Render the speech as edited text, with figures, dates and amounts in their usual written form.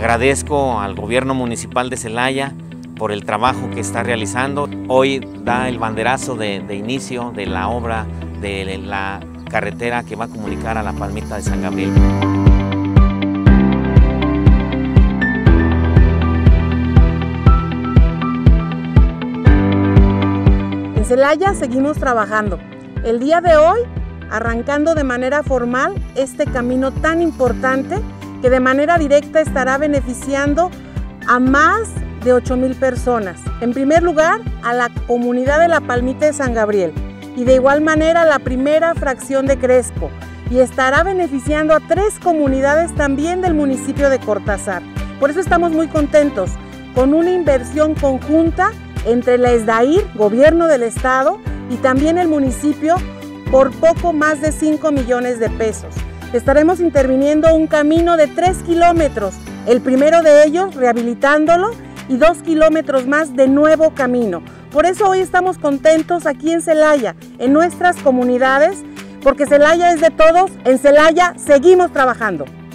Agradezco al gobierno municipal de Celaya por el trabajo que está realizando. Hoy da el banderazo de inicio de la obra de la carretera que va a comunicar a La Palmita de San Gabriel. En Celaya seguimos trabajando. El día de hoy, arrancando de manera formal este camino tan importante que de manera directa estará beneficiando a más de 8,000 personas. En primer lugar, a la comunidad de La Palmita de San Gabriel y de igual manera a la primera fracción de Crespo, y estará beneficiando a 3 comunidades también del municipio de Cortázar. Por eso estamos muy contentos con una inversión conjunta entre la SDAIR, gobierno del estado, y también el municipio por poco más de 5 millones de pesos. Estaremos interviniendo un camino de 3 kilómetros, el primero de ellos rehabilitándolo y 2 kilómetros más de nuevo camino. Por eso hoy estamos contentos aquí en Celaya, en nuestras comunidades, porque Celaya es de todos, en Celaya seguimos trabajando.